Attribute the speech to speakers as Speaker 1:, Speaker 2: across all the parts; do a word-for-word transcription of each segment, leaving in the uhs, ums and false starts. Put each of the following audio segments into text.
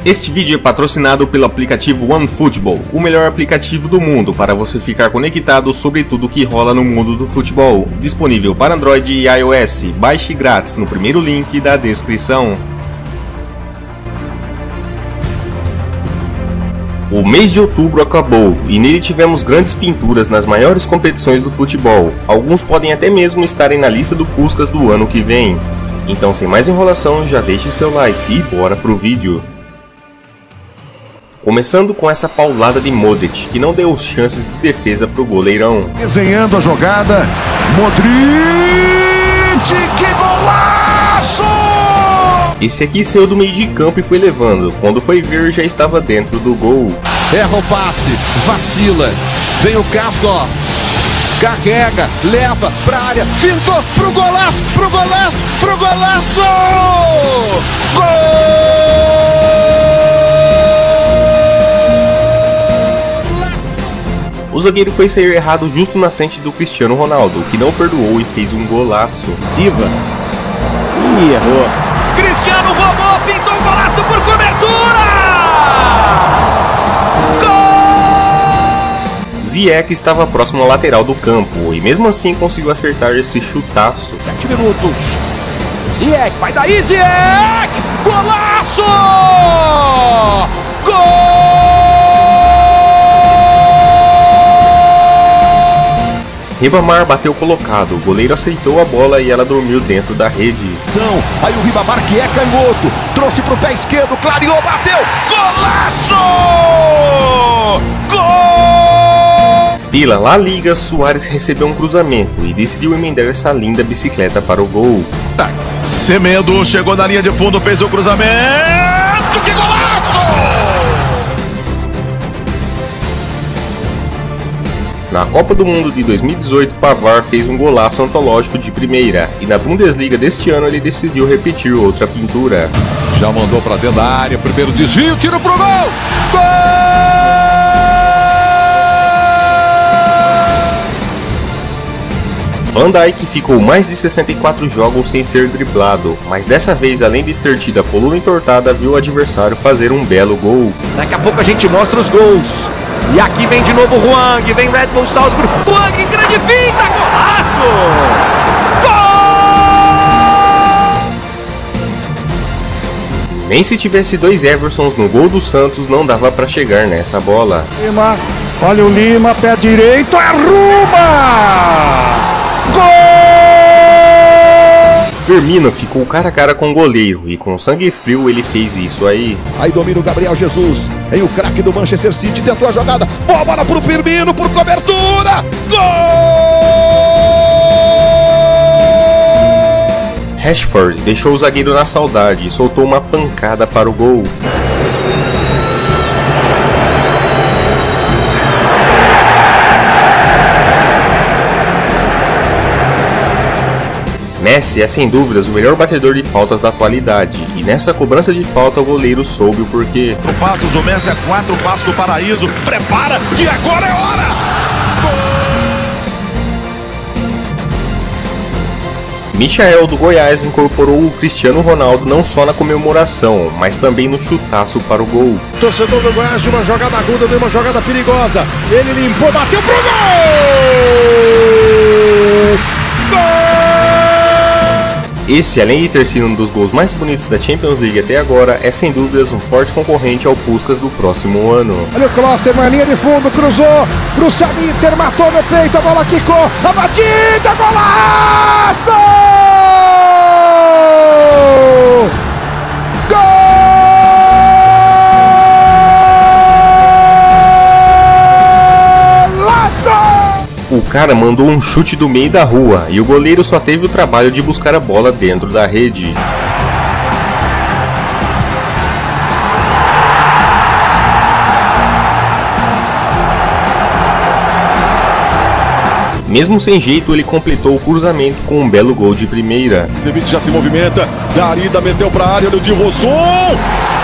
Speaker 1: Este vídeo é patrocinado pelo aplicativo OneFootball, o melhor aplicativo do mundo para você ficar conectado sobre tudo que rola no mundo do futebol. Disponível para Android e iOS. Baixe grátis no primeiro link da descrição. O mês de outubro acabou e nele tivemos grandes pinturas nas maiores competições do futebol. Alguns podem até mesmo estarem na lista do Puskás do ano que vem. Então, sem mais enrolação, já deixe seu like e bora pro vídeo. Começando com essa paulada de Modric, que não deu chances de defesa pro goleirão.
Speaker 2: Desenhando a jogada, Modric, que golaço!
Speaker 1: Esse aqui saiu do meio de campo e foi levando, quando foi ver já estava dentro do gol.
Speaker 3: Erra o passe, vacila, vem o Castro, carrega, leva pra área, fintou pro golaço, pro golaço, pro golaço! Gol!
Speaker 1: O zagueiro foi sair errado justo na frente do Cristiano Ronaldo, que não perdoou e fez um golaço.
Speaker 4: Silva. Ih, errou.
Speaker 5: Cristiano roubou, pintou o golaço por cobertura! Gol!
Speaker 1: Ziyech estava próximo à lateral do campo e mesmo assim conseguiu acertar esse chutaço.
Speaker 5: Sete minutos. Ziyech, vai daí, Ziyech! Golaço! Gol!
Speaker 1: Ribamar bateu colocado, o goleiro aceitou a bola e ela dormiu dentro da rede.
Speaker 3: Aí o Ribamar, que é canhoto, trouxe pro pé esquerdo, clareou, bateu, golaço! Gol!
Speaker 1: Pela La Liga, Suárez recebeu um cruzamento e decidiu emendar essa linda bicicleta para o gol.
Speaker 2: Semedo chegou na linha de fundo, fez o cruzamento, que golaço!
Speaker 1: Na Copa do Mundo de dois mil e dezoito, Pavard fez um golaço antológico de primeira, e na Bundesliga deste ano ele decidiu repetir outra pintura.
Speaker 3: Já mandou pra dentro da área, primeiro desvio, tiro pro gol! Gol!
Speaker 1: Van Dijk ficou mais de sessenta e quatro jogos sem ser driblado, mas dessa vez, além de ter tido a coluna entortada, viu o adversário fazer um belo gol.
Speaker 5: Daqui a pouco a gente mostra os gols. E aqui vem de novo o Hwang, vem Red Bull Salzburg, Hwang, grande finta, golaço! Gol!
Speaker 1: Nem se tivesse dois Eversons no gol do Santos não dava para chegar nessa bola.
Speaker 4: Lima, olha o Lima, pé direito, arruma! Gol!
Speaker 1: Firmino ficou cara a cara com o goleiro e com sangue frio ele fez isso aí.
Speaker 3: Aí domina o Gabriel Jesus, aí o craque do Manchester City tentou a jogada, boa bola pro Firmino, por cobertura, gol!
Speaker 1: Rashford deixou o zagueiro na saudade e soltou uma pancada para o gol. Messi é sem dúvidas o melhor batedor de faltas da atualidade, e nessa cobrança de falta o goleiro soube o porquê.
Speaker 2: Quatro passos, o Messi é quatro passos do paraíso, prepara que agora é hora! Gol!
Speaker 1: Michael do Goiás incorporou o Cristiano Ronaldo não só na comemoração, mas também no chutaço para o gol.
Speaker 4: Torcedor do Goiás de uma jogada aguda, de uma jogada perigosa. Ele limpou, bateu pro gol! Gol!
Speaker 1: Esse, além de ter sido um dos gols mais bonitos da Champions League até agora, é sem dúvidas um forte concorrente ao Puskás do próximo ano.
Speaker 4: Olha o Klosterman, linha de fundo, cruzou pro Sabitzer, matou no peito, a bola quicou, a batida, golaço!
Speaker 1: O cara mandou um chute do meio da rua e o goleiro só teve o trabalho de buscar a bola dentro da rede. Mesmo sem jeito, ele completou o cruzamento com um belo gol de primeira.
Speaker 2: Zebit já se movimenta, Darida meteu pra área, olha o de Rosson!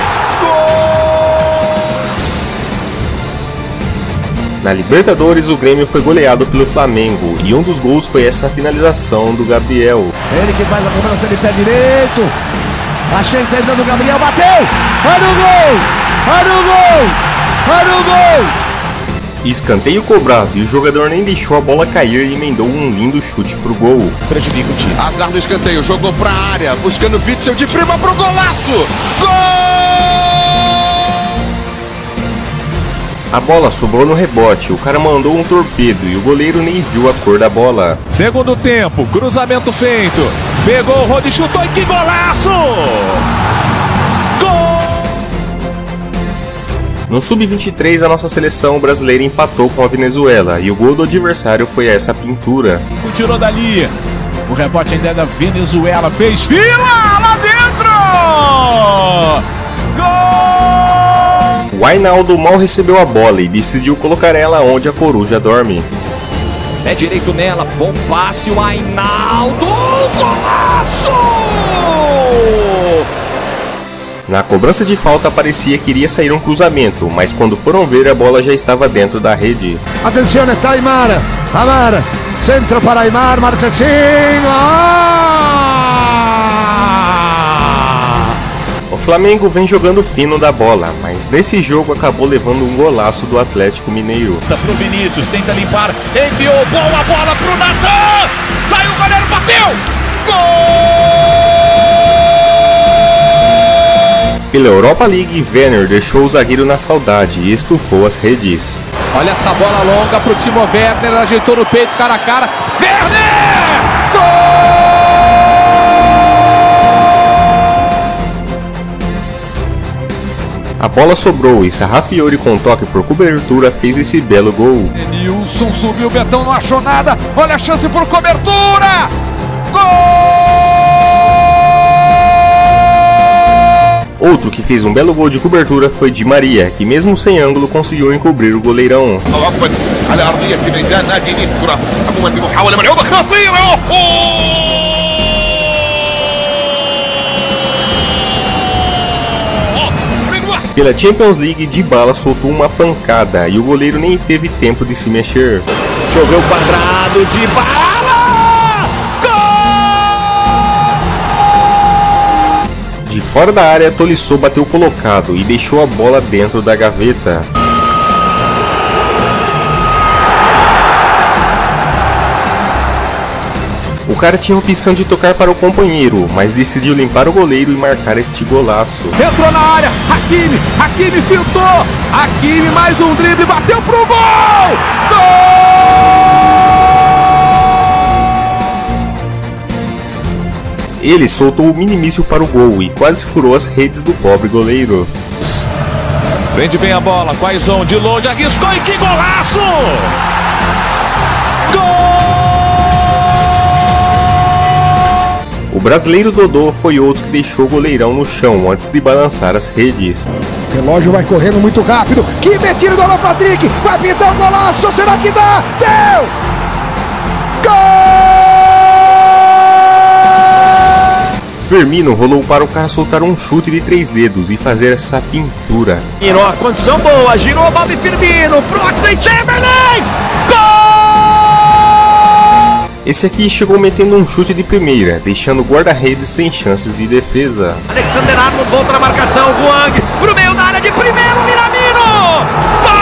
Speaker 1: Na Libertadores, o Grêmio foi goleado pelo Flamengo e um dos gols foi essa finalização do Gabriel.
Speaker 4: Ele que faz a cobrança de pé direito. A chance ainda do Gabriel, bateu! Olha o gol! Olha o gol! Olha o gol!
Speaker 1: Escanteio cobrado e o jogador nem deixou a bola cair e emendou um lindo chute pro gol.
Speaker 4: Prejudica o time.
Speaker 3: Azar no escanteio, jogou pra área, buscando Witzel de prima pro golaço! Gol!
Speaker 1: A bola sobrou no rebote, o cara mandou um torpedo e o goleiro nem viu a cor da bola.
Speaker 2: Segundo tempo, cruzamento feito. Pegou o Rodi, chutou e que golaço! Gol!
Speaker 1: No sub vinte e três, a nossa seleção brasileira empatou com a Venezuela e o gol do adversário foi essa pintura.
Speaker 2: Tirou dali. O rebote ainda é da Venezuela. Fez fila lá dentro! Gol!
Speaker 1: O Ainaldo mal recebeu a bola e decidiu colocar ela onde a coruja dorme.
Speaker 5: Pé direito nela, bom passe, o Ainaldo, golaço!
Speaker 1: Na cobrança de falta parecia que iria sair um cruzamento, mas quando foram ver a bola já estava dentro da rede.
Speaker 4: Atenção, está Aimar. Aimar, centro para Aimar, Marchesín.
Speaker 1: O Flamengo vem jogando fino da bola, mas nesse jogo acabou levando um golaço do Atlético Mineiro.
Speaker 2: Pro Vinícius, tenta limpar, enviou, boa bola pro Natan! Saiu o goleiro, bateu! Gol!
Speaker 1: Pela Europa League, Werner deixou o zagueiro na saudade e estufou as redes.
Speaker 5: Olha essa bola longa pro Timo Werner, ajeitou no peito, cara a cara. Werner! Gol!
Speaker 1: A bola sobrou e Sarrafiori com toque por cobertura fez esse belo gol.
Speaker 4: Nilson subiu, Betão não achou nada. Olha a chance por cobertura. Gol!
Speaker 1: Outro que fez um belo gol de cobertura foi Di Maria, que mesmo sem ângulo conseguiu encobrir o goleirão. Pela Champions League, Dybala soltou uma pancada e o goleiro nem teve tempo de se mexer.
Speaker 5: Choveu quadrado, Dybala! Gol!
Speaker 1: De fora da área, Tolisso bateu colocado e deixou a bola dentro da gaveta. O cara tinha a opção de tocar para o companheiro, mas decidiu limpar o goleiro e marcar este golaço.
Speaker 5: Entrou na área, Hakimi, Hakimi filtrou, Hakimi mais um drible, bateu pro gol! Gol!
Speaker 1: Ele soltou o minimício para o gol e quase furou as redes do pobre goleiro.
Speaker 2: Prende bem a bola, Quaison de longe, arriscou e que golaço!
Speaker 1: O brasileiro Dodô foi outro que deixou o goleirão no chão antes de balançar as redes.
Speaker 4: O relógio vai correndo muito rápido. Que metida do Alan Patrick. Vai pintar o golaço. Será que dá? Deu! Gol!
Speaker 1: Firmino rolou para o cara soltar um chute de três dedos e fazer essa pintura.
Speaker 5: Girou a condição boa, girou Bobby Firmino, pro Oxlade Chamberlain! Gol!
Speaker 1: Esse aqui chegou metendo um chute de primeira, deixando o guarda-redes sem chances de defesa.
Speaker 5: Alexander Arnold volta na marcação, Hwang pro meio da área de primeiro, Minamino! Gol!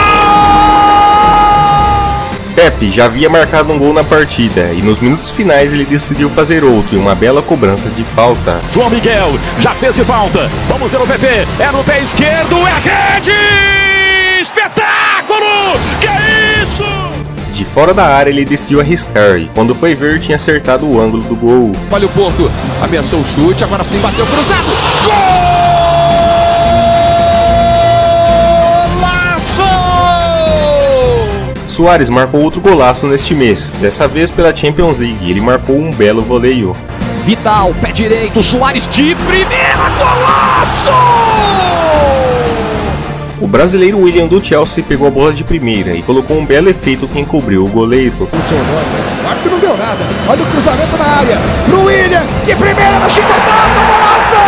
Speaker 1: Pepe já havia marcado um gol na partida e nos minutos finais ele decidiu fazer outro em uma bela cobrança de falta.
Speaker 2: João Miguel já fez de falta, vamos ver o V P, é no pé esquerdo, é a rede! Espetáculo! Que é isso?
Speaker 1: De fora da área ele decidiu arriscar e quando foi ver tinha acertado o ângulo do gol.
Speaker 3: Olha o Porto, ameaçou o chute, agora sim bateu cruzado. Golaço!
Speaker 1: Suárez marcou outro golaço neste mês, dessa vez pela Champions League, ele marcou um belo voleio.
Speaker 5: Vital, pé direito, Suárez de primeira, golaço!
Speaker 1: O brasileiro William do Chelsea pegou a bola de primeira e colocou um belo efeito que encobriu o goleiro.
Speaker 4: O árbitro não deu nada. Olha o cruzamento na área. Pro William. De primeira na chicotada. Golaço!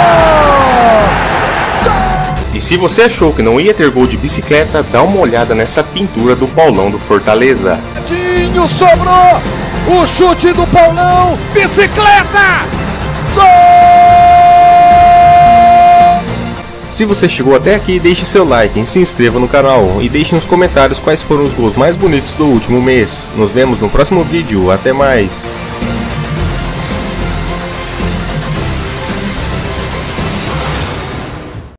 Speaker 1: E se você achou que não ia ter gol de bicicleta, dá uma olhada nessa pintura do Paulão do Fortaleza.
Speaker 4: Dinho sobrou. O chute do Paulão. Bicicleta. Gol!
Speaker 1: Se você chegou até aqui, deixe seu like, se inscreva no canal e deixe nos comentários quais foram os gols mais bonitos do último mês. Nos vemos no próximo vídeo, até mais!